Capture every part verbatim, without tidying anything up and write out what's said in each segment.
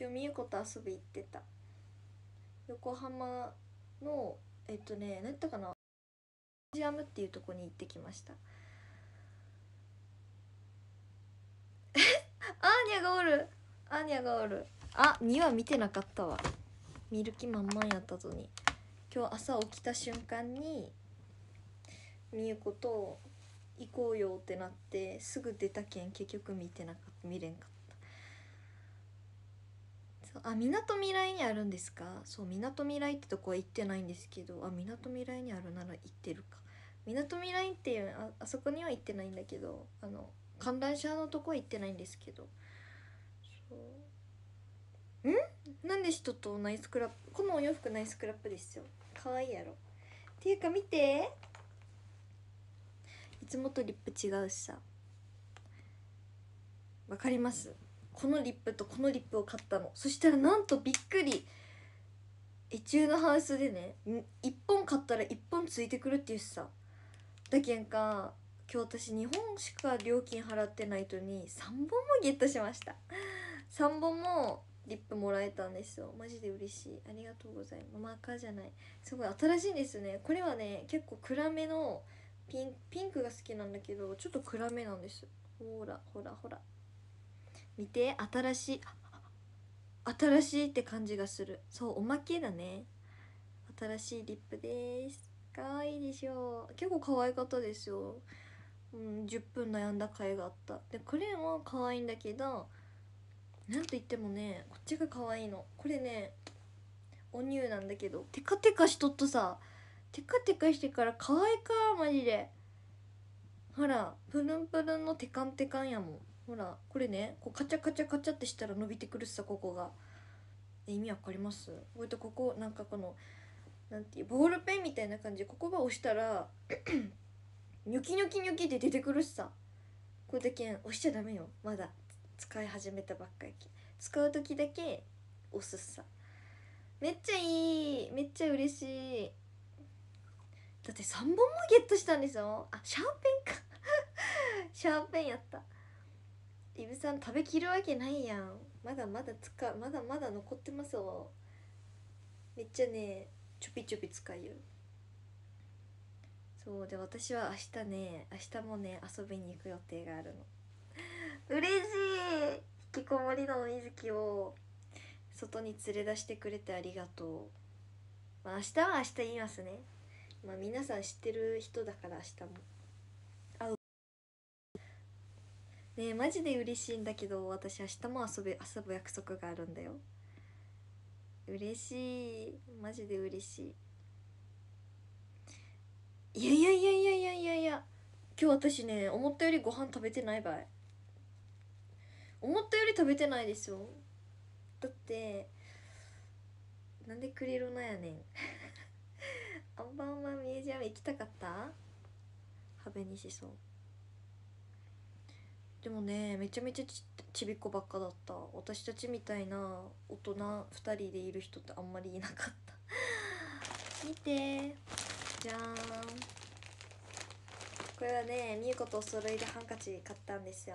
今日みゆこと遊び行ってた。横浜のえっとね何やったかな、スタジアムっていうとこに行ってきました。アーニャがおる、アーニャがおる。あ、にわ見てなかったわ、見る気満々やったのに。今日朝起きた瞬間にみゆこと行こうよってなってすぐ出たけん結局見てなかった、見れんかった。そう、あ、みなとみらいにあるんですか。そう、みなとみらいってとこは行ってないんですけど、あ、みなとみらいにあるなら行ってるか。みなとみらいっていう あ, あそこには行ってないんだけど、あの観覧車のとこは行ってないんですけど。そう、んなんで人とナイスクラップ、このお洋服ナイスクラップですよ。かわいいやろ。っていうか見て、いつもとリップ違うしさ。わかります。このリップとこのリップを買ったの。そしたらなんとびっくり、エチュードハウスでね、いっぽん買ったらいっぽんついてくるっていうしさ。だけんか今日私にほんしか料金払ってない人にさんぼんもゲットしました。さんぼんもリップもらえたんですよ。マジで嬉しい、ありがとうございます。マーカーじゃない、すごい新しいんですね。これはね結構暗めのピンピンクが好きなんだけどちょっと暗めなんです。ほらほらほら見て、新しい新しいって感じがする。そう、おまけだね。新しいリップです。かわいいでしょう。結構可愛かったですよ。うん、じゅっぷん悩んだ甲斐があった。でこれも可愛いんだけど、なんと言ってもねこっちが可愛いの。これねお乳なんだけどテカテカしとっとさ、テカテカしてから可愛いかマジで。ほらプルンプルンのテカンテカンやもん。ほらこれね、こうカチャカチャカチャってしたら伸びてくるしさ、ここが。意味わかります？こうやってここなんかこのなんていうボールペンみたいな感じでここが押したらニョキニョキニョキって出てくるしさ。これだけ押しちゃダメよ、まだ使い始めたばっかり。使う時だけ押すさ。めっちゃいい、めっちゃ嬉しい。だってさんぼんもゲットしたんですよ。あ、シャーペンかシャーペンやった。イブさん食べきるわけないやん。まだまだ使う、まだまだ残ってますよ。めっちゃねちょぴちょぴ使うよ。そうで、私は明日ね明日もね遊びに行く予定があるの。嬉しい。引きこもりのみずきを外に連れ出してくれてありがとう。まあ明日は明日言いますね。まあ皆さん知ってる人だから明日も会うね。えマジで嬉しいんだけど、私明日も遊べ遊ぶ約束があるんだよ。嬉しい、マジで嬉しい。いやいやいやいやいやいやいや、今日私ね思ったよりご飯食べてないばい。思ったより食べてないですよ。だってなんでクリロナやねんアンバンマンミュージアム行きたかった。ハベにしそう。でもねめちゃめちゃ ち, ちびっこばっかだった。私たちみたいな大人ふたりでいる人ってあんまりいなかった見てじゃーん。これはねみゆことお揃いでハンカチ買ったんですよ。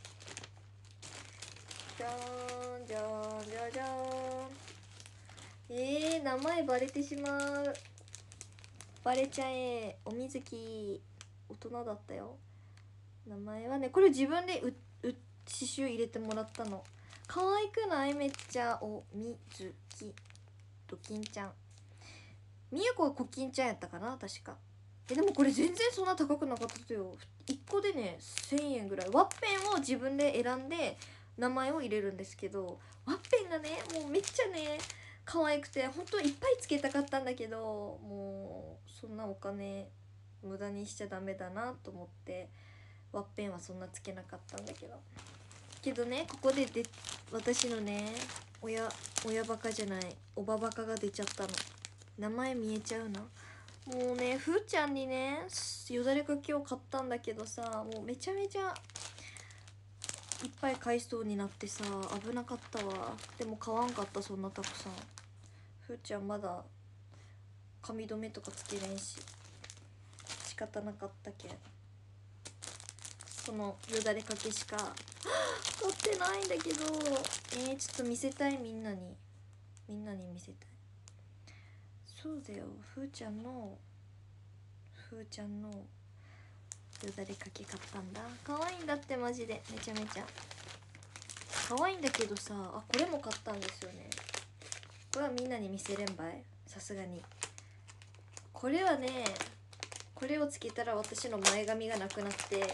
じゃーんじゃーんじゃーじゃーん。えー、名前バレてしまう。バレちゃえ。おみずき大人だったよ。名前はねこれ自分でうう刺繍入れてもらったの。可愛くない？めっちゃ。おみずきドキンちゃん。みゆこはコキンちゃんやったかな確か。えでもこれ全然そんな高くなかったよ。いっこでねせんえんぐらい。ワッペンを自分で選んで名前を入れるんですけど、ワッペンがねもうめっちゃね可愛くて本当いっぱいつけたかったんだけど、もうそんなお金無駄にしちゃダメだなと思ってワッペンはそんなつけなかったんだけど。けどねここでで私のね親親バカじゃないおばバカが出ちゃったの。名前見えちゃうな。もうねふーちゃんにねよだれかけを買ったんだけどさ、もうめちゃめちゃいっぱい買いそうになってさ危なかったわ。でも買わんかった、そんなたくさん。ふーちゃんまだ髪留めとかつけれんし仕方なかったけん。 このよだれかけしか買ってないんだけど、えー、ちょっと見せたい、みんなにみんなに見せたい。そうだよ、ふーちゃんのふーちゃんのよだれかけ買ったんだ。可愛いんだって、マジでめちゃめちゃ可愛いんだけどさ、あ、これも買ったんですよね。これはみんなに見せれんばい、さすがに。これはね、これをつけたら私の前髪がなくなって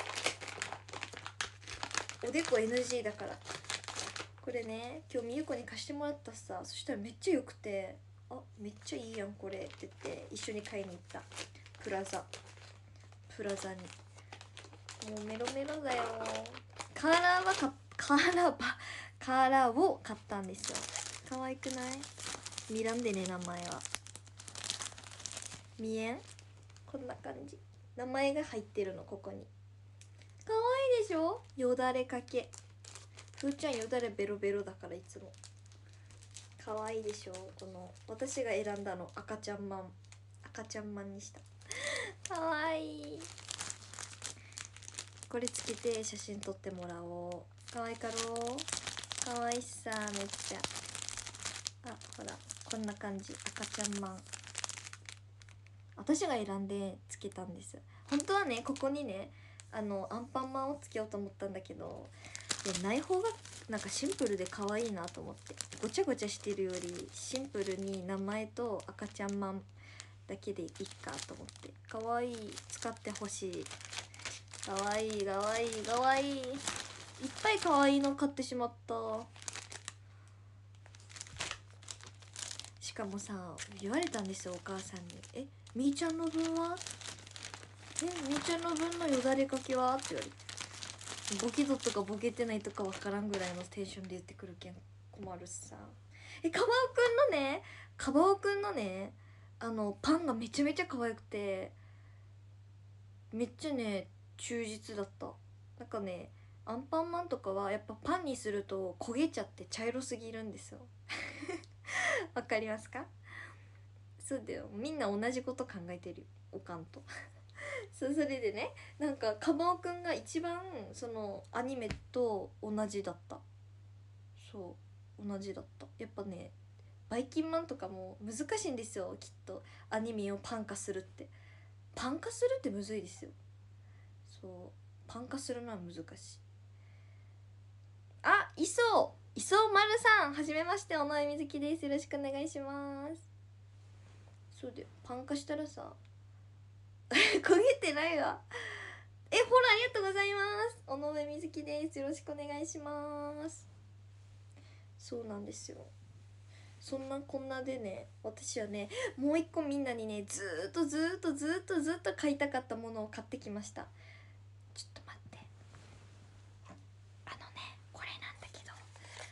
おでこ エヌジー だから。これね、今日みゆこに貸してもらったさ、そしたらめっちゃよくて、あ、めっちゃいいやんこれって言って一緒に買いに行った。プラザプラザに。もうメロメロだよ。カーラーはかカーラーばカーラーを買ったんですよ。可愛くない？見らんでね、名前は見えん？こんな感じ、名前が入ってるの、ここに。可愛いでしょ、よだれかけ。ふーちゃんよだれベロベロだからいつも。可愛いでしょ。この私が選んだの赤ちゃんマン、赤ちゃんマンにした。可愛い。これつけて写真撮ってもらおう。可愛かろう。可愛いさ、めっちゃ。あ、ほらこんな感じ、赤ちゃんマン。私が選んでつけたんです。本当はね、ここにね、あのアンパンマンをつけようと思ったんだけど、でない方がなんかシンプルで可愛いなと思って、ごちゃごちゃしてるよりシンプルに名前と赤ちゃんマンだけでいいかと思って。可愛い、使ってほしい。可愛い可愛い可愛い、いっぱい可愛いの買ってしまった。しかもさ、言われたんですよ、お母さんに。え、みーちゃんの分は？え、みーちゃんの分のよだれかけは？って言われて、ボケととかボケてないとかわからんぐらいのテンションで言ってくるけん困るしさ。え、カバオくんのね、カバオくんのね、あのパンがめちゃめちゃ可愛くて、めっちゃね忠実だった。なんかね、アンパンマンとかはやっぱパンにすると焦げちゃって茶色すぎるんですよ。わかりますか？そうだよ、みんな同じこと考えてるよ、おかんと。そう、それでね、なんかカバオくんが一番そのアニメと同じだった。そう同じだった。やっぱね、バイキンマンとかも難しいんですよ、きっと。アニメをパン化するって、パン化するってむずいですよ。そう、パン化するのは難しい。あ、磯磯丸さん、はじめまして、尾上瑞希です。よろしくお願いします。そうだよ、パン化したらさ焦げてないわ。え、ほら、ありがとうございます。尾上瑞希です。よろしくお願いします。そうなんですよ。そんなこんなでね、私はね、もう一個みんなにね、ずーっとずーっとずーっとずーっと買いたかったものを買ってきました。ちょっと待って、あのね、これなんだけど、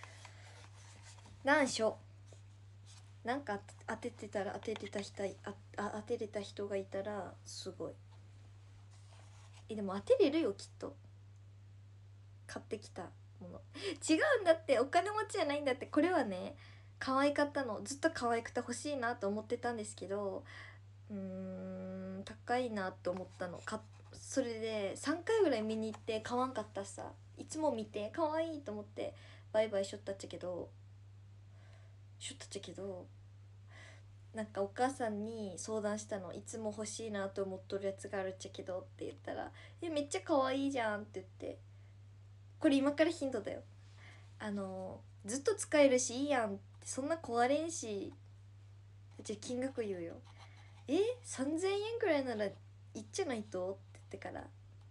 難所なんか当ててたら、当ててた人、ああ当てれた人がいたらすごい。え、でも当てれるよきっと。買ってきたもの違うんだって、お金持ちじゃないんだって。これはね、可愛かったの、ずっと可愛くて欲しいなと思ってたんですけど、うーん、高いなと思ったのか。それでさんかいぐらい見に行って買わんかったしさ、いつも見て可愛いと思ってバイバイしょったっちゃけどしょったっちゃけどなんかお母さんに相談したの、いつも欲しいなと思っとるやつがあるっちゃけどって言ったら、え、めっちゃ可愛いじゃんって言って。これ今からヒントだよ。あのずっと使えるしいいやんって、そんな壊れんし。じゃあ金額言うよ。え、さんぜんえんぐらいならいっちゃないとって言ってから、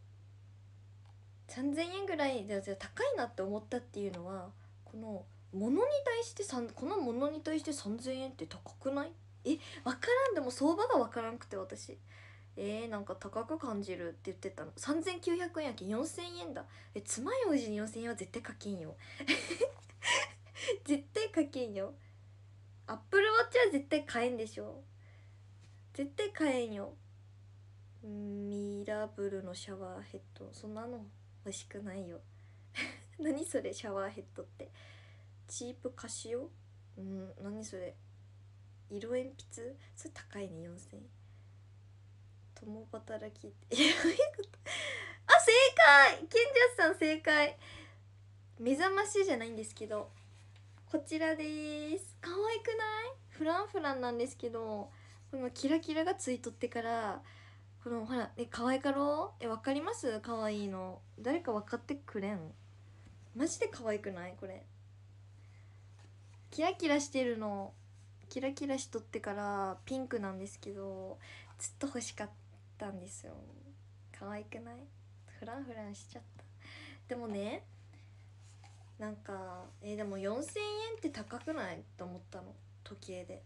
さんぜんえんぐらいで高いなって思ったっていうのは、この物に対してさんこの物に対してさんぜんえんって高くない？え、分からん。でも相場が分からんくて私、えー、なんか高く感じるって言ってたの。さんぜんきゅうひゃくえんやけんよんせんえんだ。え、つまようじによんせんえんは絶対かけんよ。絶対かけんよ。アップルウォッチは絶対買えんでしょ。絶対買えんよ。ミラブルのシャワーヘッド、そんなの欲しくないよ。何それ、シャワーヘッドって。チープカシオ、うん、何それ。色鉛筆、それ高いね、よんせんえん。共働きってどういうこと？あ、正い、ケンジャスさん正解。目覚ましじゃないんですけど、こちらです。可愛くない？フランフランなんですけど、このキラキラがついとってから、このほらえ可愛かろう。え、わかります？可愛いの誰か分かってくれん？マジで可愛くない？これキラキラしてるの。キラキラしとってからピンクなんですけど、ずっと欲しかったんですよ。可愛くない？フランフランしちゃった。でもね、なんかえーでもよんせんえんって高くないと思ったの、時計で。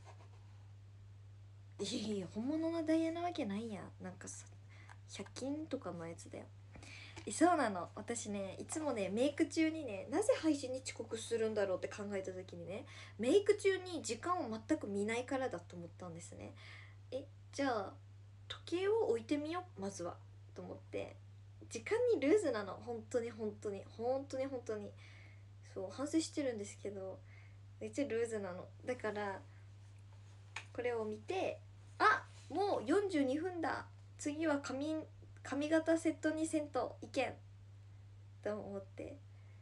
いやいや、本物のダイヤなわけないやん。なんかさ、ひゃく均とかのやつだよ。え、そうなの。私ね、いつもね、メイク中にね、なぜ配信に遅刻するんだろうって考えた時にね、メイク中に時間を全く見ないからだと思ったんですね。え、じゃあ時計を置いてみようまずはと思って、時間にルーズなの。本当に本当に本当に本当にそう反省してるんですけど、めっちゃルーズなの。だからこれを見て、あ、もうよんじゅうにふんだ、次は髪髪型セットにせんといけんと思って、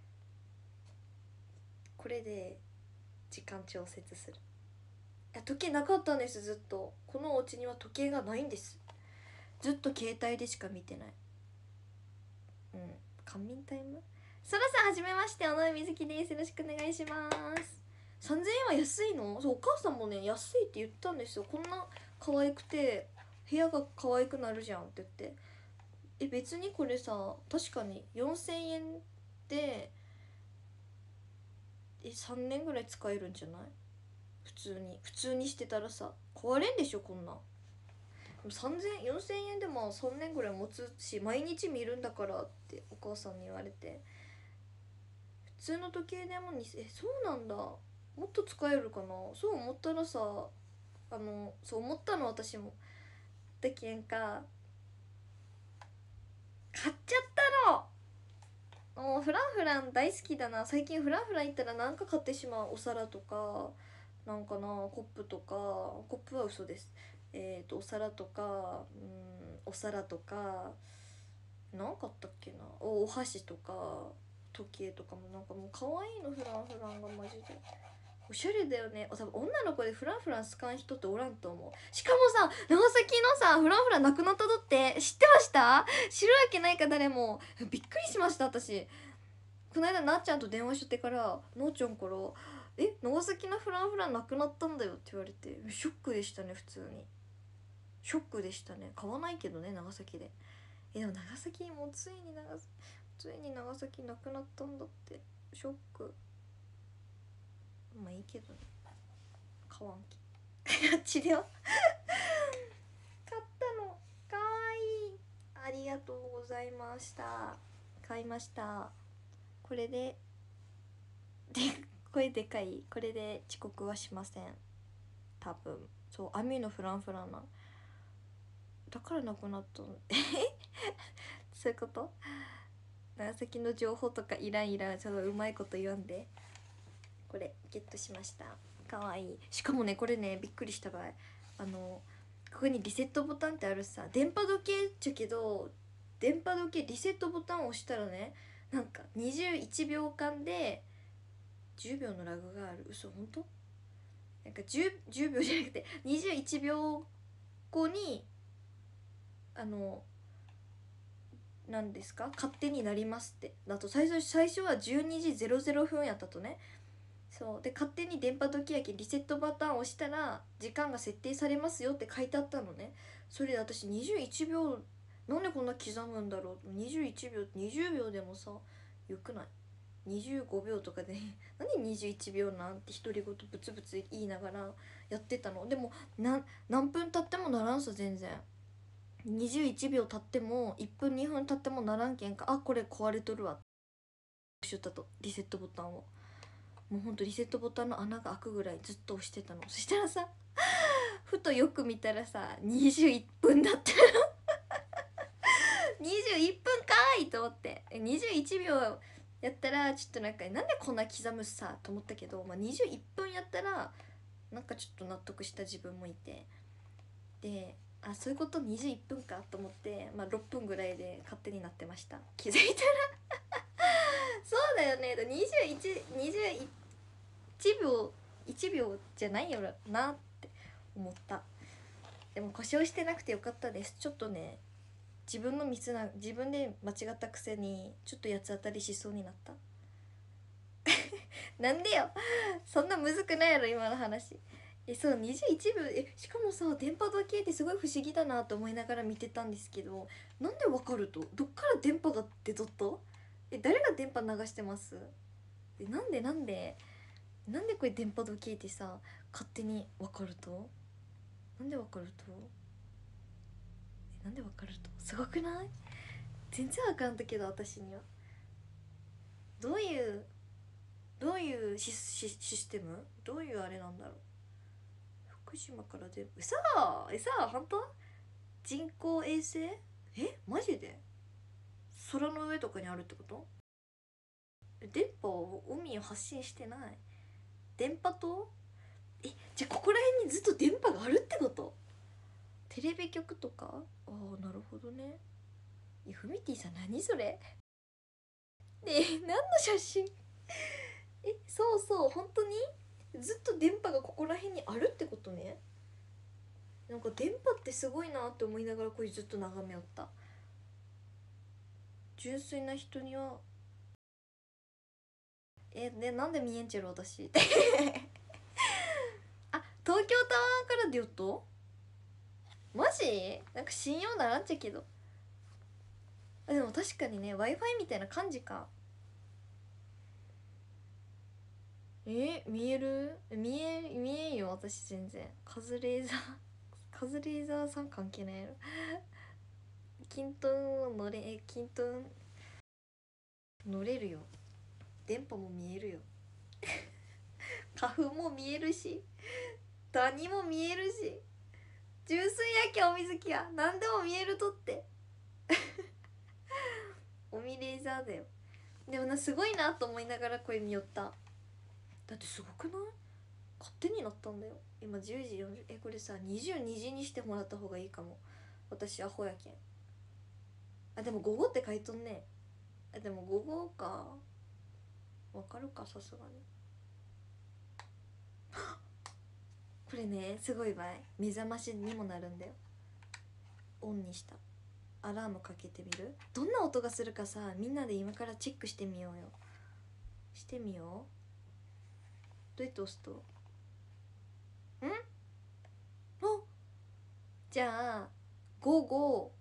これで時間調節する。いや、時計なかったんです。ずっとこのお家には時計がないんです。ずっと携帯でしか見てない。うん、仮眠タイム。そらさんはじめまして、尾上瑞希です。よろしくお願いします。さんぜんえんは安いの？そう、お母さんもね安いって言ったんですよ。こんな可愛くて部屋が可愛くなるじゃんって言って。え、別にこれさ、確かによんせんえんでえさんねんぐらい使えるんじゃない？普通に普通にしてたらさ壊れんでしょこんな。さんぜんよんせんえんでもさんねんぐらい持つし、毎日見るんだからってお母さんに言われて、普通の時計でもにえそうなんだ、もっと使えるかな。そう思ったらさ、あのそう思ったの私も。だけんか買っちゃったの。もうフランフラン大好きだな。最近フランフラン行ったら何か買ってしまう。お皿とかなんかな、コップとか、コップは嘘です。えっ、ー、とお皿とか、うん、お皿とか何かあったっけな、おお箸とか時計とかもなんかもう可愛いの。フランフランがマジでおしゃれだよね。多分女の子でフランフラン好かん人っておらんと思う。しかもさ、長崎のさフランフランなくなったとって知ってました？知るわけないか誰も。びっくりしました私。この間なっちゃんと電話しとってから、なっちゃんから「え、長崎のフランフランなくなったんだよ」って言われて、ショックでしたね。普通にショックでしたね。買わないけどね長崎で。え、でも長崎もうついに長崎ついに長崎なくなったんだって。ショック。まあいいけどね、買わんきあっちでは買ったの。かわいい。ありがとうございました。買いました。これででこれでかい。これで遅刻はしません多分。そう、アミのフランフランなだからなくなったのえそういうこと。長崎の情報とかいらんいらん。ちょっとうまいこと言わんで。これゲットしました。かわいい。しかもねこれねびっくりした場合、あのここにリセットボタンってあるさ。電波時計っちゃけど、電波時計リセットボタンを押したらね、なんかにじゅういちびょうかんでじゅうびょうのラグがある。嘘本当？なんか 10, じゅうびょうじゃなくてにじゅういちびょうごにあの何ですか勝手になりますって。だと最初最初はじゅうにじぜろぜろふんやったとね。そうで勝手に電波時計やけリセットボタンを押したら時間が設定されますよって書いてあったのね。それで私にじゅういちびょうなんでこんな刻むんだろう。にじゅういちびょうにじゅうびょうでもさよくない？にじゅうごびょうとかで何にじゅういちびょうなんて独り言ブツブツ言いながらやってたの。でもな何分経ってもならんさ全然。にじゅういちびょう経ってもいっぷんにふん経ってもならんけんか、あこれ壊れとるわってしよったと。リセットボタンをもうほんとリセットボタンの穴が開くぐらいずっと押してたの。そしたらさふとよく見たらさにじゅういっぷんだったにじゅういっぷんかーいと思って、にじゅういちびょうやったらちょっとなんかなんでこんな刻むさと思ったけど、まあ、にじゅういっぷんやったらなんかちょっと納得した自分もいて、であ、そういうこと。にじゅういっぷんかと思って、まあ、ろっぷんぐらいで勝手になってました。気づいたらそうだよね。にじゅういち、にじゅういちびょういちびょうじゃないよなって思った。でも故障してなくてよかったです。ちょっとね、自分のミスな自分で間違ったくせにちょっと八つ当たりしそうになったなんでよそんなむずくないやろ今の話。え、そう、にじゅういちびょう。え、しかもさ、電波時計ってすごい不思議だなと思いながら見てたんですけど、なんでわかると、どっから電波が出とった。え、誰が電波流してます。え、なんでなんでなんでこれ電波時計ってさ勝手にわかると、なんでわかると、え、なんでわかると、すごくない。全然わかんだけど私には。どういうどういうシス、シシステム、どういうあれなんだろう。福島から電波、えさあえさあ本当、人工衛星、えマジで空の上とかにあるってこと。電波を海を発信してない。電波塔。え、じゃあここら辺にずっと電波があるってこと。テレビ局とか。ああ、なるほどね。え、フミティさん何それ。え、何の写真。え、そうそう、本当にずっと電波がここら辺にあるってことね。なんか電波ってすごいなって思いながらこれずっと眺めよった。純粋な人には。え、でなんで見えんちゃろ私あ、東京タワーから出よっと。マジなんか信用ならんちゃけど。あ、でも確かにね Wi-Fi みたいな感じか。え、見える。見え見えんよ私全然。カズレーザーカズレーザーさん関係ないやろキントン乗れ、え、キントン乗れるよ。電波も見えるよ花粉も見えるし谷も見えるし、純粋やきゃお水木や何でも見えるとっておみレーザーだよ。でもな、すごいなと思いながらこれ見よった。だってすごくない。勝手になったんだよ今じゅうじよんじゅう。え、これさにじゅうにじにしてもらった方がいいかも。私アホやけん。あ、でも午後って書いとんね。あ、でも午後か。わかるか、さすがに。これねすごい場合目覚ましにもなるんだよ。オンにした。アラームかけてみる。どんな音がするかさ、みんなで今からチェックしてみようよ。してみよう。どうやって押すと。んお、じゃあ午後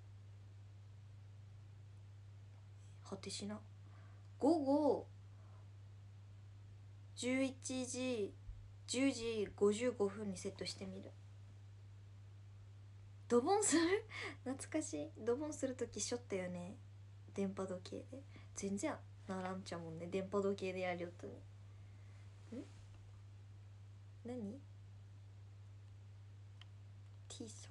果てしな午後じゅういちじじゅうじごじゅうごふんにセットしてみる。ドボンする懐かしい。ドボンするときしょったよね、電波時計で。全然ならんちゃもんね、電波時計でやりよったね。ん何 T さ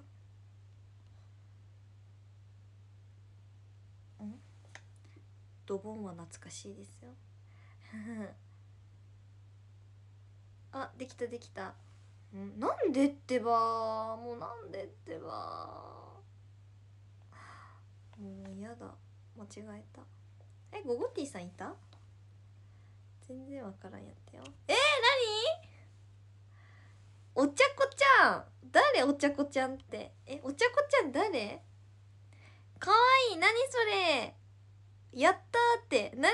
ん。んドボンは懐かしいですよあ、できたできた。んなんでってば、もうなんでってば、もうやだ、間違えた。え、ゴゴティさんいた。全然わからんやったよ。えー、何お茶子ちゃん。誰お茶子ちゃんって。え、お茶子ちゃん誰。かわいい。何それ。やったーって。何。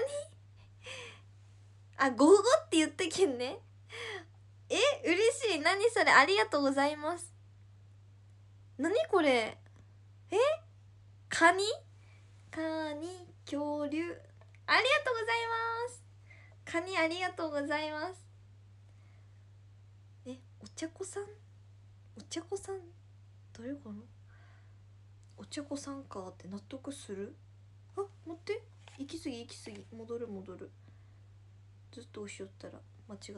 あ、ゴゴって言ったけんね。え、嬉しい。何それ。ありがとうございます。何これ。え、カニ。カニ、恐竜。ありがとうございます。カニありがとうございます。え、お茶子さん。お茶子さん誰かな。お茶子さんかって納得する。あ、待って、行き過ぎ行き過ぎ。戻る戻る。ずっと押しよったら間違った。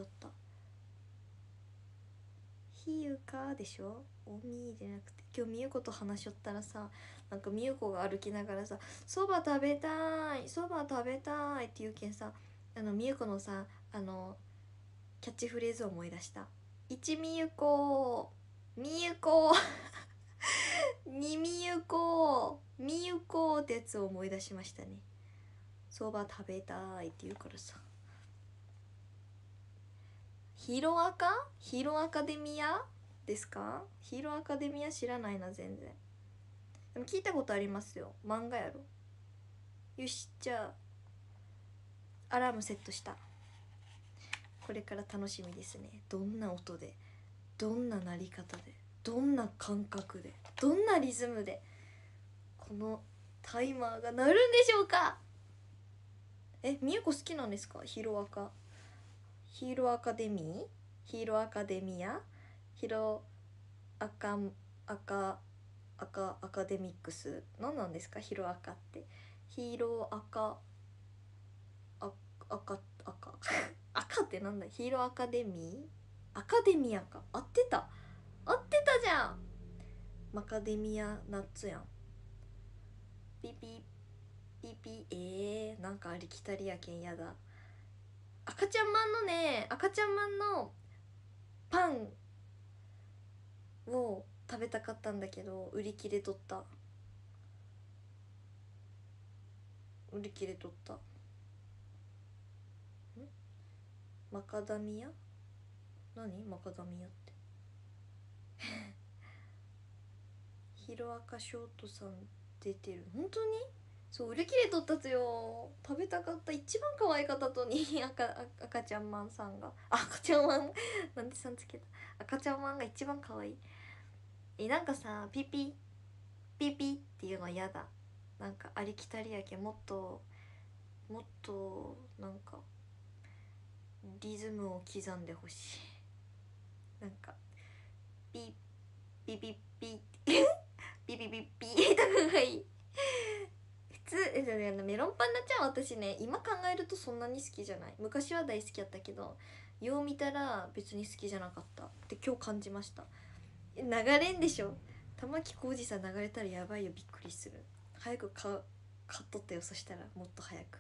ひゆかでしょ。おみーじゃなくて、今日みゆこと話しよったらさ、なんかみゆこが歩きながらさ「そば食べたいそば食べたい」って言うけんさ、あのみゆこのさ、あのキャッチフレーズを思い出した。いちみゆこみゆこにみゆこみゆこってやつを思い出しましたね。そば食べたいって言うからさ。ヒロアカヒロアカデミアですか？ヒーローアカデミア知らないな全然。でも聞いたことありますよ。漫画やろ。よし、じゃあアラームセットした。これから楽しみですね。どんな音で、どんな鳴り方で、どんな感覚で、どんなリズムでこのタイマーが鳴るんでしょうか。え、みゆこ好きなんですか？ヒロアカヒーローアカデミーヒーローアカデミアヒロアカアカアカアカデミックス何なんですか？ヒロアカってヒーローアカア赤赤赤ってなんだ？ヒーローアカデミーアカデミアか。合ってた合ってたじゃん。マカデミアナッツやん。ピピピピえー、なんかありきたりやけんやだ。赤ちゃんまんのね赤ちゃんまんのパンを食べたかったんだけど売り切れとった売り切れとったん。マカダミア何マカダミアってヒロアカショートさん出てる。本当にそう売り切れとったつよ。食べたかった。一番可愛かったとに赤, 赤ちゃんマンさんが赤ちゃんマンなんでさんつけた。赤ちゃんマンが一番可愛い。えなんかさピピピピっていうの嫌だ。なんかありきたりやけんもっともっとなんかリズムを刻んでほしい。なんかピピピピピピピピとかがいい。普通えでねメロンパンナちゃん私ね今考えるとそんなに好きじゃない。昔は大好きやったけどよう見たら別に好きじゃなかったって今日感じました。流れんでしょ。玉置浩二さん流れたらやばいよ。びっくりする。早く買買っとったよ。そしたらもっと早く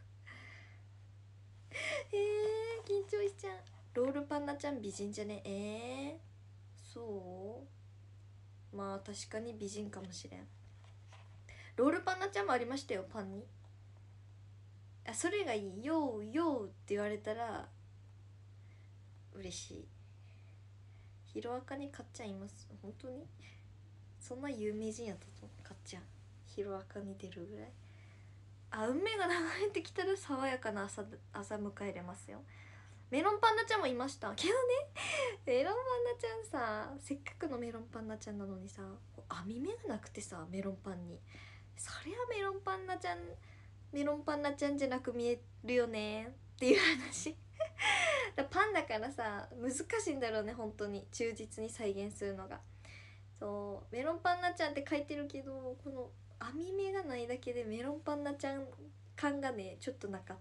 えー、緊張しちゃう。ロールパンナちゃん美人じゃねえー、そうまあ確かに美人かもしれん。ロールパンナちゃんもありましたよパンに。あそれがいい。よーよーって言われたら嬉しい。ヒロアカにかっちゃんいます。本当にそんな有名人やったとかっちゃんヒロアカに出るぐらい。あ運命が流れてきたら爽やかな 朝, 朝迎えれますよ。メロンパンナちゃんもいましたけどねメロンパンナちゃんさせっかくのメロンパンナちゃんなのにさ網目がなくてさメロンパンにそりゃメロンパンナちゃんメロンパンナちゃんじゃなく見えるよねっていう話パンだからさ難しいんだろうね本当に忠実に再現するのが。そうメロンパンナちゃんって書いてるけどこの網目がないだけでメロンパンナちゃん感がねちょっとなかった。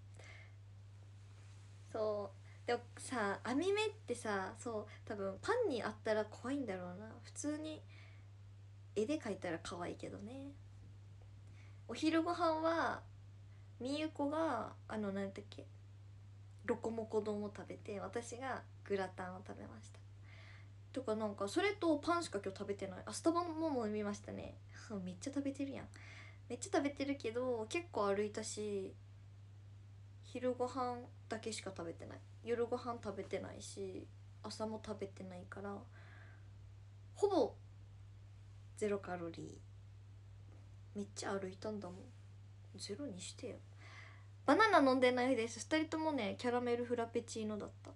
そうでもさ網目ってさそう多分パンにあったら怖いんだろうな。普通に絵で描いたら可愛いけどね。お昼ご飯はみゆこがあの何だっけロコモコ丼を食べて私がグラタンを食べました。とかなんかそれとパンしか今日食べてない。あスタバもも飲みましたねめっちゃ食べてるやん。めっちゃ食べてるけど結構歩いたし昼ご飯だけしか食べてない。夜ご飯食べてないし朝も食べてないからほぼゼロカロリー。めっちゃ歩いたんだもん。ゼロにしてよ。バナナ飲んでないです。ふたりともねキャラメルフラペチーノだった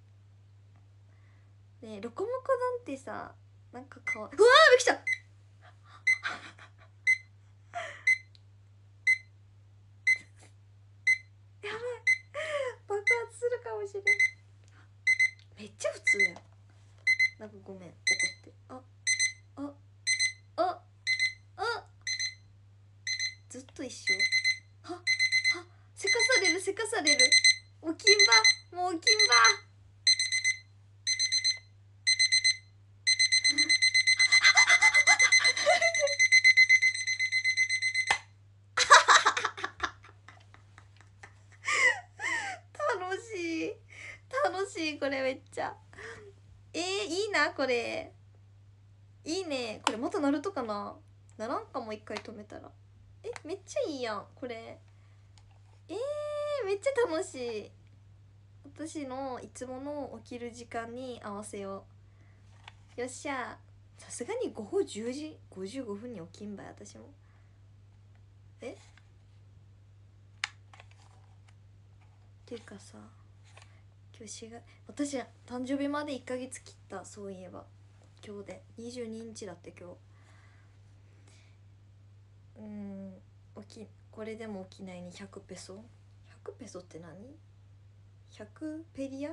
ね。ロコモコ丼ってさなんかかわいうわーびっくりしたやばい爆発するかもしれん。めっちゃ普通やん。なんかごめん怒ってああああずっと一緒。ははせかされるせかされる。おきんばもうおきんば楽しい楽しいこれめっちゃえー、いいなこれ。 いいね。これまた鳴るとかな、ならんかも。一回止めたら。え、めっちゃいいやんこれ。えー、めっちゃ楽しい。私のいつもの起きる時間に合わせよう。よっしゃ。さすがに午後じゅうじごじゅうごふんに起きんばい私も。えっていうかさ、今日しが私誕生日までいっかげつ切った。そういえば今日でにじゅうににちだって今日。うーん、起きこれでも起きないにひゃくペソ。ひゃくペソって何？ ひゃく ペリア。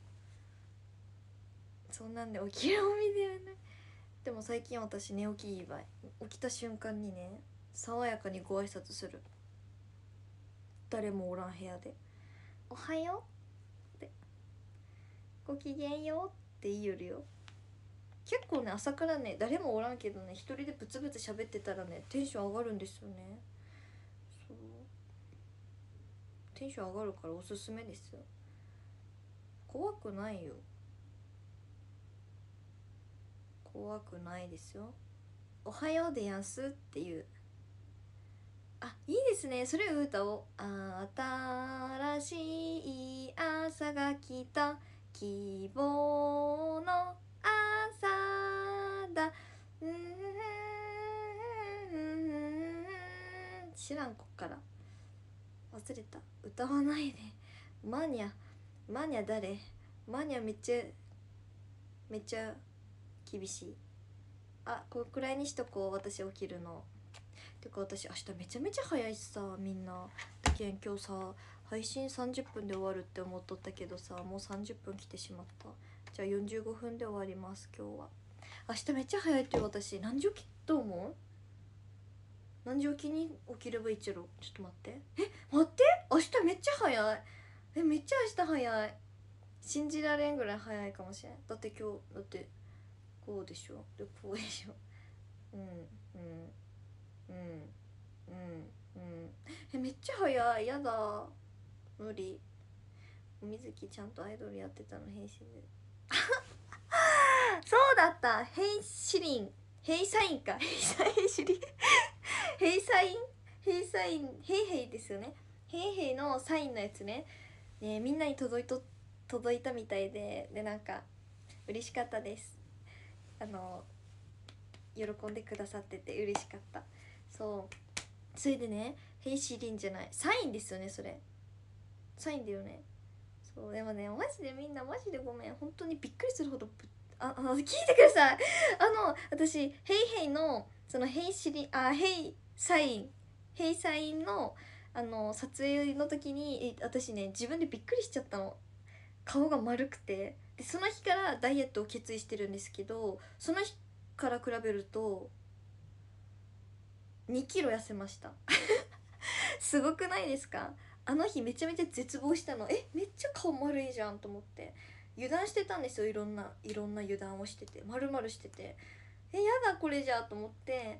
そんなんで起きるおみだよね。でも最近私寝起きいいばい。起きた瞬間にね、爽やかにご挨拶する。誰もおらん部屋で「おはよう」って「ごきげんよう」って言いよるよ。結構ね、朝からね、誰もおらんけどね、一人でブツブツ喋ってたらね、テンション上がるんですよね。そう、テンション上がるからおすすめですよ。怖くないよ、怖くないですよ。おはようでやんすっていう。あ、いいですね、それを歌おう。新しい朝が来た、希望の朝だ、うん、知らん、こっから忘れた。歌わないで。マニャマニャ誰？マニャめっちゃめっちゃ厳しい。あ、これくらいにしとこう、私起きるの。てか私明日めちゃめちゃ早いしさ、みんな。だけん今日さ、配信さんじゅっぷんで終わるって思っとったけどさ、もうさんじゅっぷん来てしまった。じゃあよんじゅうごふんで終わります。今日は明日めっちゃ早いってよ。私何時起きと思う？何時起きに起きればいいっちゃろ。ちょっと待って。え、待って、明日めっちゃ早い。え、めっちゃ明日早い。信じられんぐらい早いかもしれん。だって今日だってこうでしょ、でこうでしょ。うんうんうんうんうん。え、めっちゃ早い。やだ、無理。水木ちゃんとアイドルやってたの、変身で。そうだった。ヘイシリン、ヘイサインか。ヘイサインシリン、ヘイサイン、ヘイサイン、ヘイヘイですよね。ヘイヘイのサインのやつね。ね、みんなに届いと届いたみたいで、でなんか嬉しかったです。あの喜んでくださってて嬉しかった。そう、それでね、ヘイシリンじゃない、サインですよね、それ。サインだよね。そう、でもね、マジでみんなマジでごめん、本当にびっくりするほどぶああ聞いてください。あの私ヘイヘイのそのヘイシリあヘイサインヘイサインのあの撮影の時に、え私ね自分でびっくりしちゃったの。顔が丸くて、でその日からダイエットを決意してるんですけど、その日から比べるとにキロ痩せました。すごくないですか？あの日めちゃめちゃ絶望したの。え、めっちゃ顔丸いじゃんと思って、油断してたんですよ。いろんないろんな油断をしてて、丸々してて、え、やだこれじゃと思って、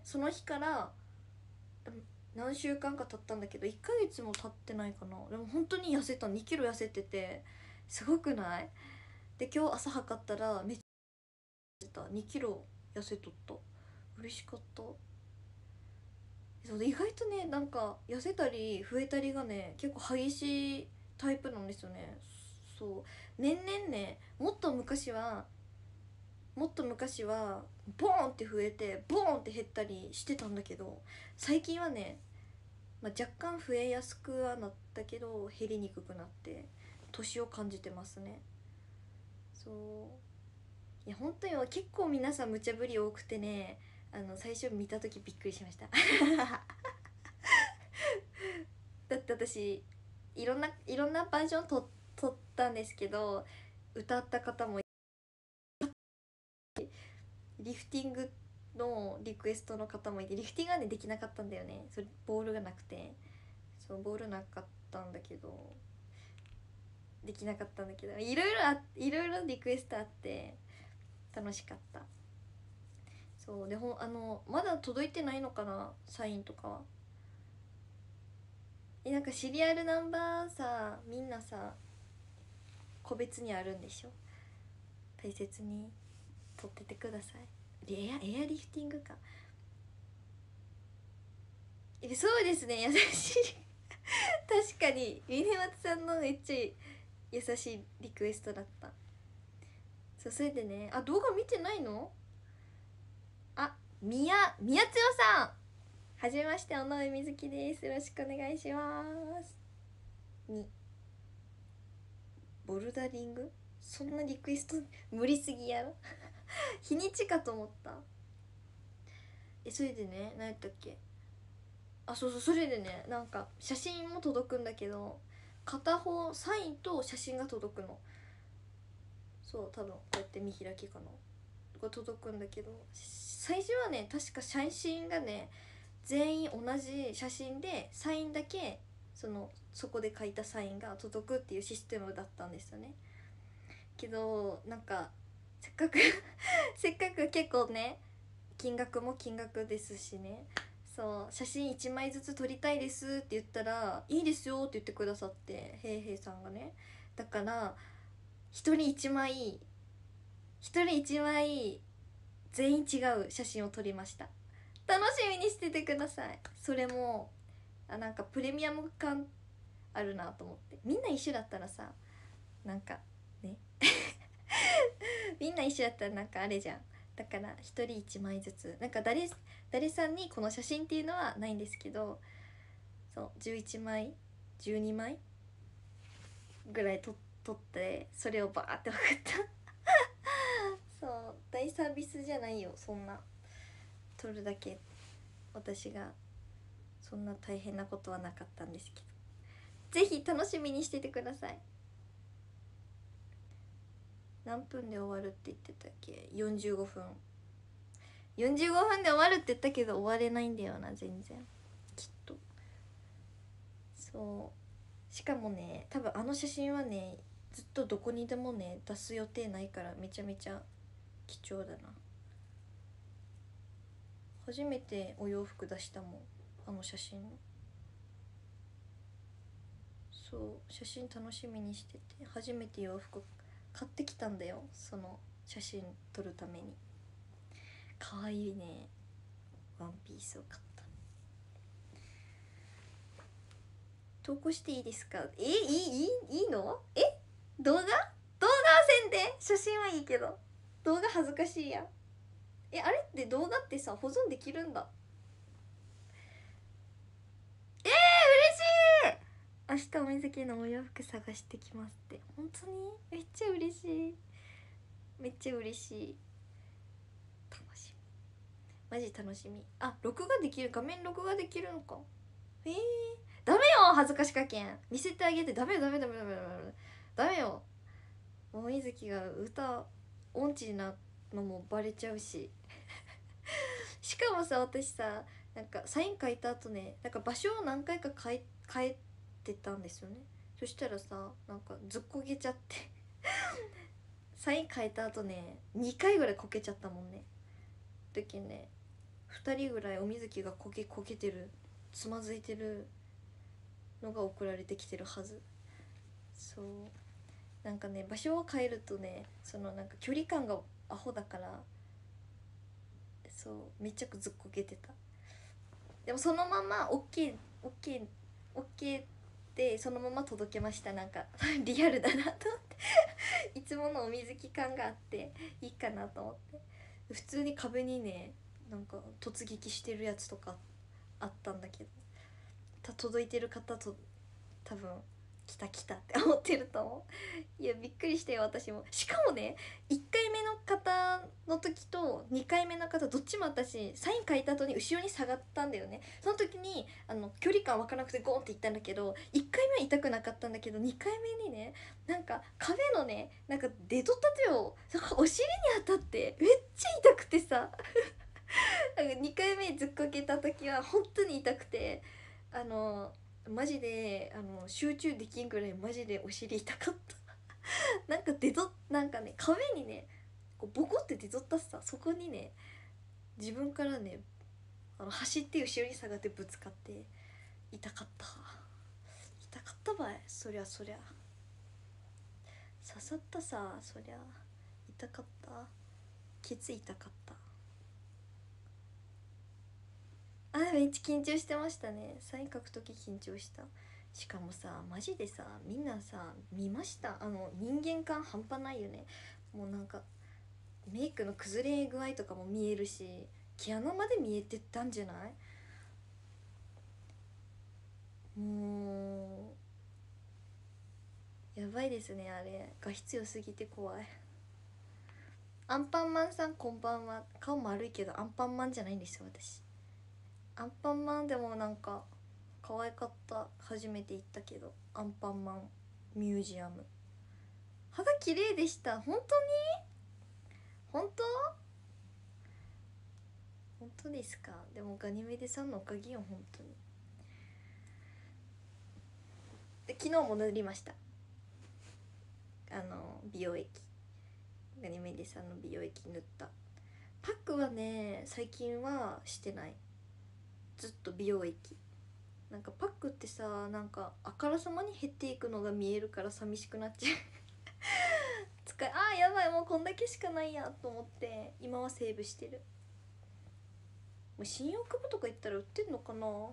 その日から何週間か経ったんだけど、いっかげつも経ってないかな。でも本当に痩せた。にキロ痩せてて、すごくない？で今日朝測ったらめっちゃ痩せた。にキロ痩せとった。嬉しかった。そう意外とね、なんか痩せたり増えたりがね結構激しいタイプなんですよね。そう年々ね、もっと昔はもっと昔はボーンって増えてボーンって減ったりしてたんだけど、最近はね、まあ、若干増えやすくはなったけど減りにくくなって年を感じてますね。そう、いや本当に結構皆さん無茶ぶり多くてね、あの最初見た時びっくりしました。だって私いろんないろんなバージョンと撮ったんですけど、歌った方もリフティングのリクエストの方もいて、リフティングはねできなかったんだよね。それボールがなくて、そうボールなかったんだけど、できなかったんだけど、いろいろあいろいろリクエストあって楽しかった。そうで、ほんあのまだ届いてないのかな、サインとかは。え、なんかシリアルナンバーさ、みんなさ個別にあるんでしょ。大切に取っててください。 エアエアリフティングか。えそうですね、優しい確かに峰松さんのめっちゃ優しいリクエストだった。そう、それでね、あ、動画見てないの？あ、宮宮強さん、はじめまして、尾上瑞希です。よろしくお願いします。にボルダリング、そんなリクエスト無理すぎやろ日にちかと思った。え、それでね、何やったっけ、あ、そうそう、それでね、なんか写真も届くんだけど、片方サインと写真が届くの。そう、多分こうやって見開きかな、が届くんだけど、最初はね、確か写真がね全員同じ写真で、サインだけそのそこで書いたサインが届くっていうシステムだったんですよね。けどなんかせっかくせっかく結構ね、金額も金額ですしね、そう写真いちまいずつ撮りたいですって言ったらいいですよって言ってくださって、へいへいさんがね、だからひとりいちまいひとりいちまい全員違う写真を撮りました。楽しみにしててください。それもあ、なんかプレミアム感あるなと思って、みんな一緒だったらさ、なんかねみんな一緒だったらなんかあれじゃん。だからひとりいちまいずつ、なんか誰誰さんにこの写真っていうのはないんですけど、そうじゅういちまいじゅうにまいぐらい撮撮ってそれをバーって送ったそう大サービスじゃないよ、そんな撮るだけ。私がそんな大変なことはなかったんですけど、ぜひ楽しみにしててください。何分で終わるって言ってたっけ？ よんじゅうご 分よんじゅうごふんで終わるって言ったけど終われないんだよな、全然きっと。そうしかもね、多分あの写真はねずっとどこにでもね出す予定ないから、めちゃめちゃ貴重だな。初めてお洋服出したもん、あの写真の。そう写真楽しみにしてて、初めて洋服買ってきたんだよ、その写真撮るために。かわいいね、ワンピースを買った。投稿していいですか？え、いいいいいいの？え、動画動画はせんで、写真はいいけど動画恥ずかしいやん。え、あれって動画ってさ保存できるんだ。えー、嬉しい。明日お水着のお洋服探してきますって、本当にめっちゃ嬉しい、めっちゃ嬉しい。楽しみ、マジ楽しみ。あ、録画できる、画面録画できるのか。えー、ダメよ、恥ずかしかけん見せてあげて。ダメダメダメダメダメダメよ、お水木が歌音痴なのもバレちゃうししかもさ、私さ、なんかサイン書いた後ね、なんか場所を何回か変え変えてたんですよね。そしたらさ、なんかずっこけちゃってサイン書いた後ねにかいぐらいこけちゃったもんね。時ね、ふたりぐらいお水木がこけこけてる、つまずいてるのが送られてきてるはず。そうなんかね、場所を変えるとね、そのなんか距離感がアホだから、そうめっちゃずっこけてた。でもそのまま OKOKOK でそのまま届けました。なんかリアルだなと思っていつものお水着感があっていいかなと思って。普通に壁にね、なんか突撃してるやつとかあったんだけど、た届いてる方と多分来た来たって思ってると思う。いやびっくりしてよ、私も。しかもね、いっかいめの方の時とにかいめの方どっちも私サイン書いた後に後ろに下がったんだよね。その時にあの距離感わからなくてゴンっていったんだけど、いっかいめは痛くなかったんだけどにかいめにね、なんか壁のね、なんか出とったてをお尻に当たってめっちゃ痛くてさなんかにかいめずっこけた時は本当に痛くて、あのマジであの集中できんぐらいマジでお尻痛かったなんか出となんかね、壁にねこうボコって出とったさ、そこにね自分からね、あの走って後ろに下がってぶつかって痛かった。痛かったばい、そりゃそりゃ刺さったさ、そりゃ痛かった。ケツ痛かった。 あ、めっちゃ緊張してましたね。サイン書く時緊張した。しかもさ、マジでさ、みんなさ見ました？あの人間感半端ないよね。もうなんかメイクの崩れ具合とかも見えるし、毛穴まで見えてたんじゃない？もうやばいですね。あれ画質良すぎて怖い。アンパンマンさんこんばんは。顔丸いけどアンパンマンじゃないんですよ私。アンパンマンでもなんか可愛かった。初めて行ったけどアンパンマンミュージアム、肌綺麗でした。本当に？本当？本当ですか？でもガニメデさんのおかげよ本当に。で昨日も塗りました。あの美容液、ガニメデさんの美容液塗った。パックはね最近はしてない。ずっと美容液。なんかパックってさ、なんかあからさまに減っていくのが見えるから寂しくなっちゃう使い、あーやばい、もうこんだけしかないやと思って今はセーブしてる。もう新大久保とか行ったら売ってんのかな。ん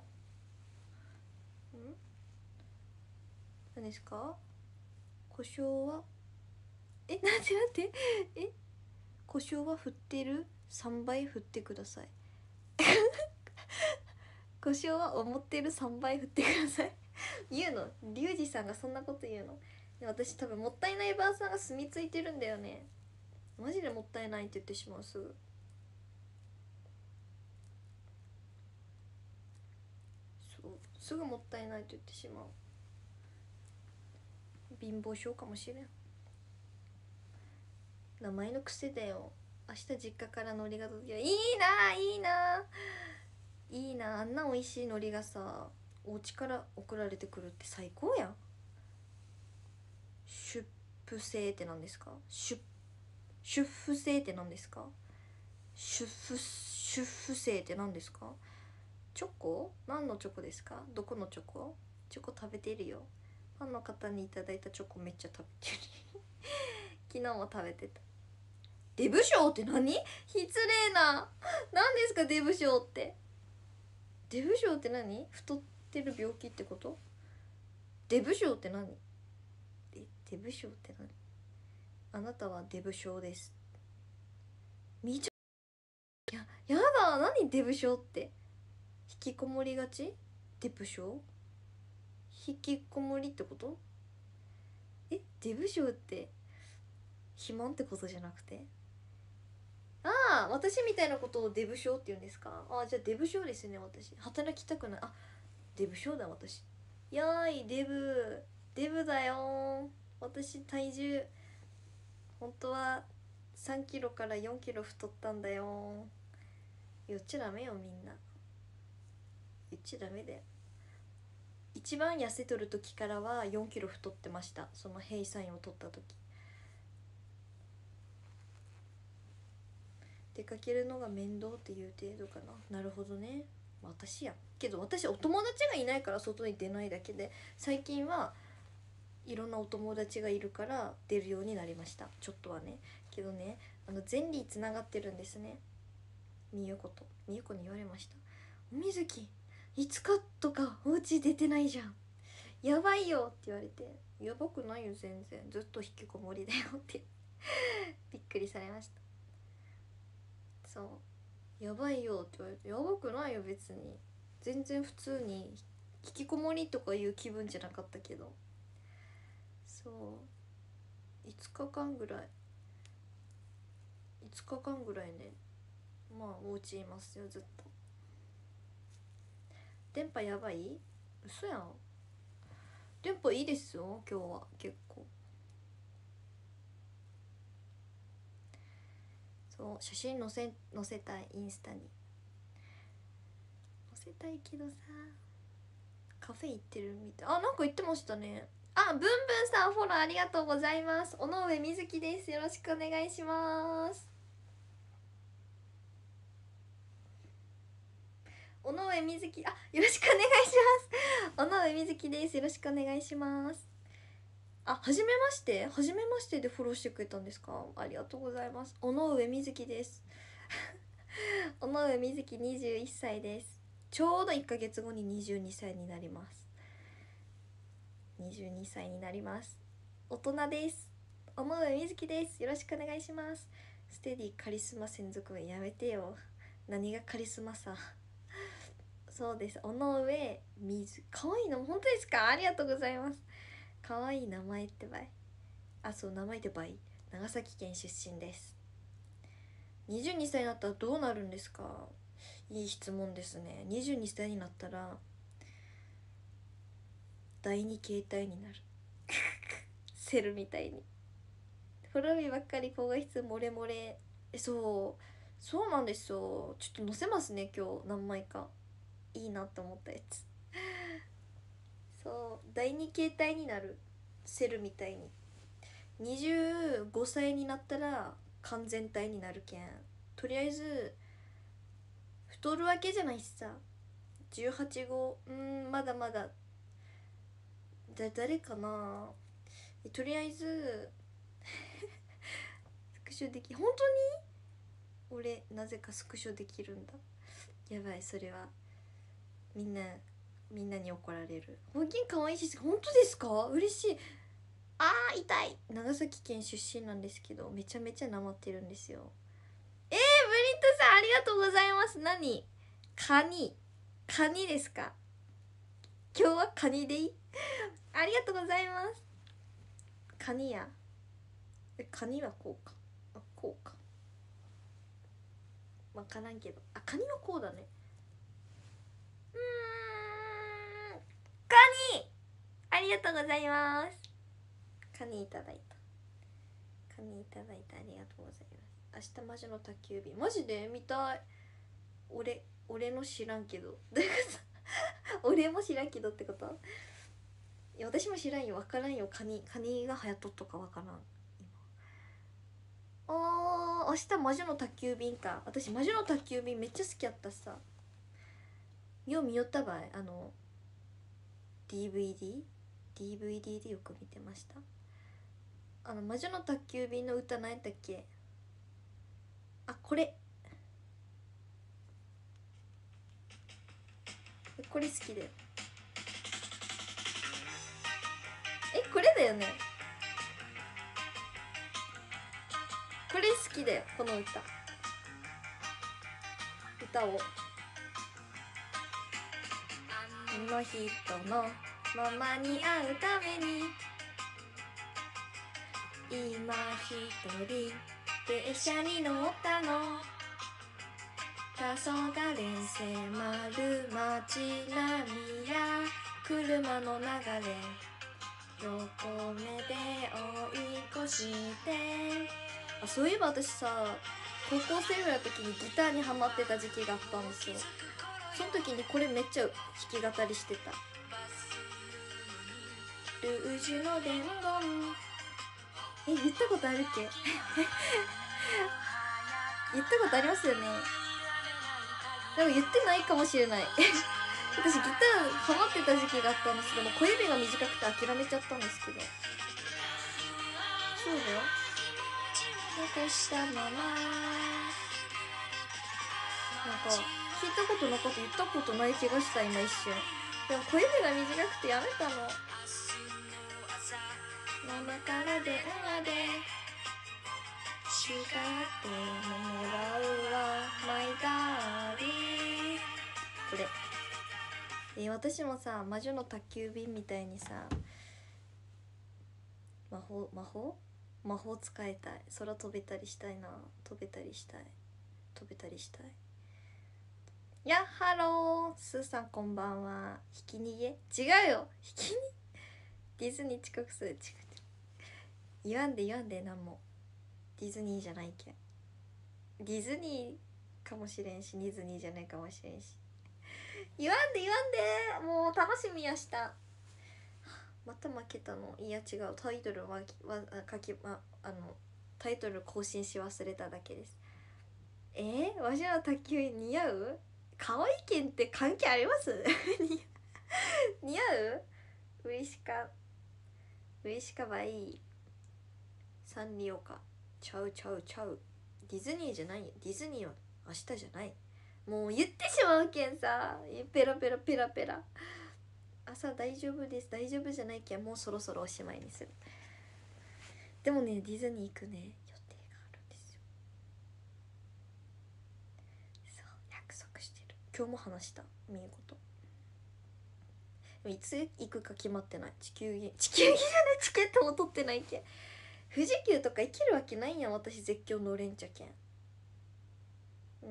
何ですか？胡椒はえ、なんてなんてえ、胡椒は振ってるさんばい振ってください胡椒は思ってるさんばい振ってください言うの？リュウジさんがそんなこと言うの？で私多分もったいないばあさんが住み着いてるんだよね。マジでもったいないって言ってしまう。すぐそうすぐもったいないって言ってしまう。貧乏症かもしれん。名前の癖だよ。明日実家から海苔が届き、いいないいないいな。あんな美味しい海苔がさお家から送られてくるって最高やん。出布制って何ですか？出出布制って何ですか？出布出布制って何ですか？チョコ？何のチョコですか？どこのチョコ？チョコ食べてるよ。ファンの方にいただいたチョコめっちゃ食べてる昨日も食べてた。デブ症って何？失礼な。何ですかデブ症って。デブ症って何？太ってる病気ってこと？デブ症って何？え、デブ症って何？あなたはデブ症です。みちょ、や、やだ、何デブ症って。引きこもりがち？デブ症？引きこもりってこと？え、デブ症って肥満ってことじゃなくて？ああ、私みたいなことをデブ症って言うんですか？ああ、じゃあデブ症ですね。私働きたくない。あ、デブ症だ私。やーい、デブデブだよ。私体重本当はさんキロからよんキロ太ったんだよ。言っちゃダメよみんな。言っちゃダメだよ。一番痩せとる時からはよんキロ太ってました。そのヘイサインを取った時。出かけるのが面倒っていう程度かな。なるほどね。私やけど私お友達がいないから外に出ないだけで、最近はいろんなお友達がいるから出るようになりました。ちょっとはね。けどね、あの前理つながってるんですね。みゆことみゆこに言われました。おみずきいつかとかお家出てないじゃん、やばいよって言われて、やばくないよ全然、ずっと引きこもりだよってびっくりされました。そうやばいよって言われて、やばくないよ別に、全然普通に引きこもりとかいう気分じゃなかったけど、そういつかかんぐらいいつかかんぐらいね、まあお家いますよずっと。電波やばい？嘘やん、電波いいですよ今日は結構。そう写真載せ載せたい、インスタに載せたいけどさ、カフェ行ってるみたい。あ、なんか言ってましたね。あ、ブンブンさんフォローありがとうございます。尾上瑞希です。よろしくお願いします。尾上瑞希、あ、よろしくお願いします。尾上瑞希です。よろしくお願いします。あ、はじめまして、はじめましてでフォローしてくれたんですか？ありがとうございます。尾上瑞希です尾上瑞希にじゅういっさいです。 ちょうどいっかげつごににじゅうにさいになります。にじゅうにさいになります。大人です。尾上瑞希です。よろしくお願いします。ステディカリスマ専属やめてよ。何がカリスマさ。そうです。尾上瑞、かわいいの本当ですか？ありがとうございます。かわいい名前ってばい。あ、そう、名前ってばい。長崎県出身です。にじゅうにさいになったらどうなるんですか？いい質問ですね。にじゅうにさいになったら第二形態になるセルみたいにフォロミばっかり高画質漏れ漏れ。え、そうそうなんですよ。ちょっと載せますね今日何枚かいいなって思ったやつそう第二形態になるセルみたいに。にじゅうごさいになったら完全体になるけん、とりあえず太るわけじゃないしさ。じゅうはち号うんまだまだだ誰かな。とりあえずスクショでき本当に俺なぜかスクショできるんだ。やばい、それはみんなみんなに怒られる。本気可愛いし。本当ですか？嬉しい。あー痛い。長崎県出身なんですけどめちゃめちゃなまってるんですよ。えー、ブリントさんありがとうございます。何カニカニですか？今日はカニでいいありがとうございます。カニやえカニはこうか、あこうかわからんけど、あカニはこうだね。うーんカニありがとうございます。カニいただいたカニいただいたありがとうございます。明日魔女の宅急便マジで見たい。俺俺の知らんけどどういうこと俺も知らんけどってこと？いや私も知らんよ。分からんよ。カニカニが流行っとっとか分からん今。あー明日魔女の宅急便か。私魔女の宅急便めっちゃ好きやったしさ。よう見よったばい。あの ディーブイディー ディーブイディー でよく見てました。あの魔女の宅急便の歌何やったっけ？あこれこれ好きだよ。えこれだよね。これ好きだよこの歌歌を。あの人のままに会うために今一人列車に乗ったの。黄昏迫る街並みや車の流れ横目で追い越して。あそういえば私さ高校生ぐらいの時にギターにハマってた時期があったんですよ。その時にこれめっちゃ弾き語りしてた。ルージュの伝言え言ったことあるっけ言ったことありますよね。でも言ってないかもしれない私ギターハマってた時期があったんですけども小指が短くて諦めちゃったんですけど。そうだよ残したままなんか聞いたことなかった言ったことない気がした今一瞬。でも小指が短くてやめたの。ママから電話で叱ってもらうわマイダーリー。これ、えー、私もさ魔女の宅急便みたいにさ魔法魔法魔法使いたい。空飛べたりしたいな。飛べたりしたい飛べたりしたい。やっハロースーさんこんばんは。ひき逃げ違うよ。ひきにディズニー近くする違う言わんで言わんでなんも。ディズニーじゃないけん。ディズニーかもしれんしディズニーじゃないかもしれんし言わんで言わんでもう楽しみやした。また負けたの。いや違うタイトルはわ書き、ま、あのタイトル更新し忘れただけです。えー、わしの卓球似合う？可愛いけんって関係あります似合う？嬉しか嬉しかばいい。サンリオかちゃうちゃうちゃう。ディズニーじゃないよ。ディズニーは明日じゃない。 もう言ってしまうけんさ、ペラペラペラペラ。朝大丈夫です、大丈夫じゃないけんもうそろそろおしまいにする。でもねディズニー行くね予定があるんですよ。そう約束してる。今日も話したみゆこと。いつ行くか決まってない。地球儀地球儀じゃない、チケットも取ってないけん。富士急とか行けるわけないやん、私絶叫乗れんちゃけん。うん、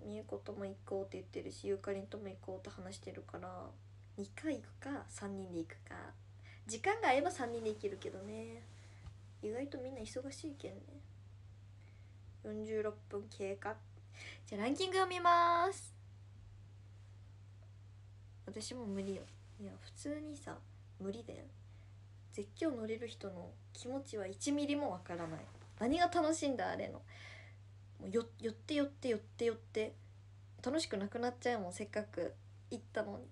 みゆことも行こうって言ってるし、ゆうかりんとも行こうって話してるから、にかい行くかさんにんで行くか。時間が合えばさんにんで行けるけどね、意外とみんな忙しいけんね。よんじゅうろっぷん経過。じゃあランキングを見ます。私も無理よ。いや普通にさ無理だよ。絶叫乗れる人の気持ちはいちミリもわからない。何が楽しいんだあれの。もうよ寄って寄って寄って寄って楽しくなくなっちゃうもん。せっかく行ったのに。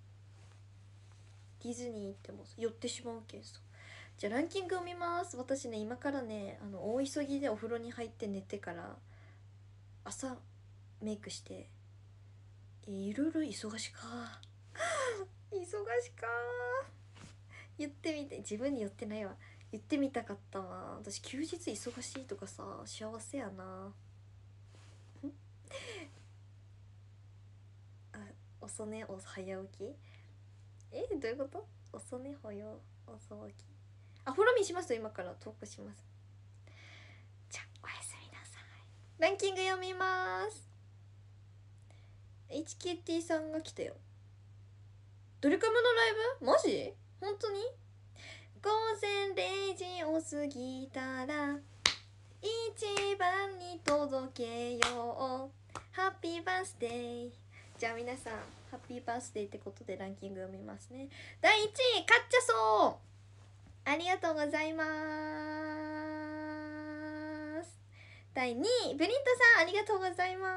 ディズニー行っても寄ってしまうけんさ。じゃあランキングを見ます。私ね今からねあの大急ぎでお風呂に入って寝てから朝メイクしていろいろ忙しか忙しか言ってみて。自分に寄ってないわ。言ってみたかったわ。私休日忙しいとかさ幸せやなあ、遅寝お早起き。えどういうこと？遅寝早遅起き。あ、フォローミーしますよ。今からトークします。じゃあおやすみなさい。ランキング読みます。 エイチケーティー さんが来たよ。ドリカムのライブマジ？本当に？午前れいじを過ぎたら一番に届けよう。ハッピーバースデー。じゃあ皆さんハッピーバースデーってことでランキングを見ますね。だいいちいかっちゃそう、ありがとうございます。だいにいブリントさんありがとうございます。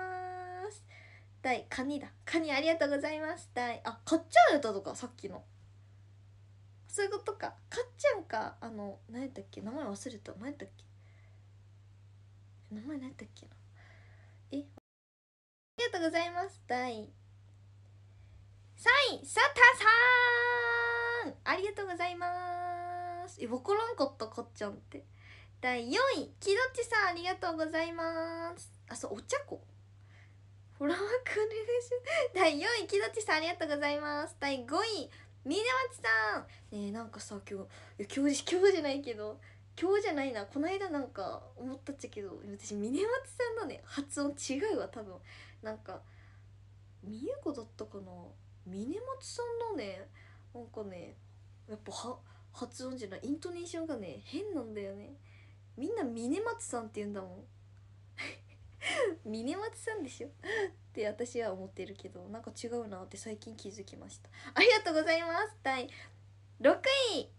だいカニだカニありがとうございます。だいあかっちゃんやったとかさっきの。そういうことか。かっちゃんか。あの何やったっけ、名前忘れた。何やったっけ名前何やったっけな。えありがとうございます。だいさんいサタさんありがとうございます。え分からんかったかっちゃんって。だいよんいきどっちさんありがとうございます。あそうお茶子フラワークお願いします。だいよんいきどっちさんありがとうございます。だいごいみねまちさん。ねえなんかさ今日いや今日今日じゃないけど今日じゃないなこの間なんか思ったっちゃけど私みねまちさんのね発音違うわ多分。なんかみゆこだったかな。みねまちさんのねなんかねやっぱは発音じゃないイントネーションがね変なんだよね。みんなみねまちさんって言うんだもんみねまちさんでしょって私は思ってるけどなんか違うなって最近気づきました。ありがとうございます。だいろくい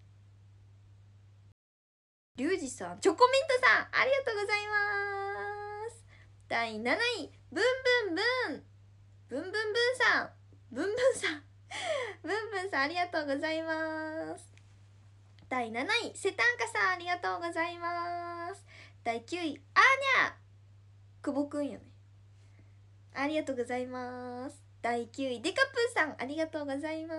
リュウジさんチョコミントさんありがとうございます。だいなないブンブンブンブンブンブンさんブンブンさんブンブンさんありがとうございます。だいなないセタンカさんありがとうございます。だいきゅういアーニャ久保くんやねありがとうございます。だいきゅういデカプーさんありがとうございます。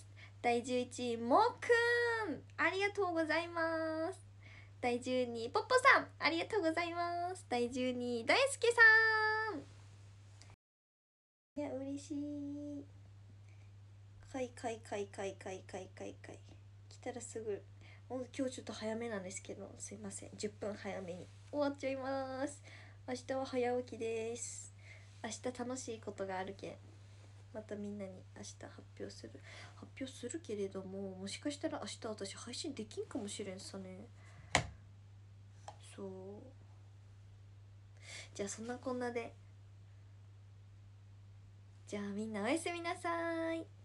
だいじゅういちいもくんありがとうございます。だいじゅうにいポッポさんありがとうございます。だいじゅうにい大輔さんいや嬉しい。かいかいかいかいかいかいかいかい来たらすぐ。今日ちょっと早めなんですけどすいませんじゅっぷん早めに終わっちゃいます。明日は早起きです。明日楽しいことがあるけんまたみんなに明日発表する発表するけれどももしかしたら明日私配信できんかもしれんさね。そうじゃあそんなこんなでじゃあみんなおやすみなさい。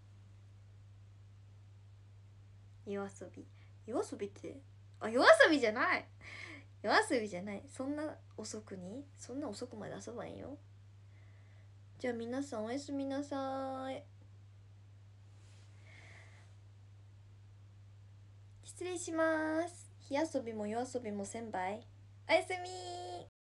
夜遊び夜遊びってあ夜遊びじゃない夜遊びじゃない。そんな遅くにそんな遅くまで遊ばんよ。じゃあ皆さんおやすみなさい。失礼します。火遊びも夜遊びもせんばいおやすみ。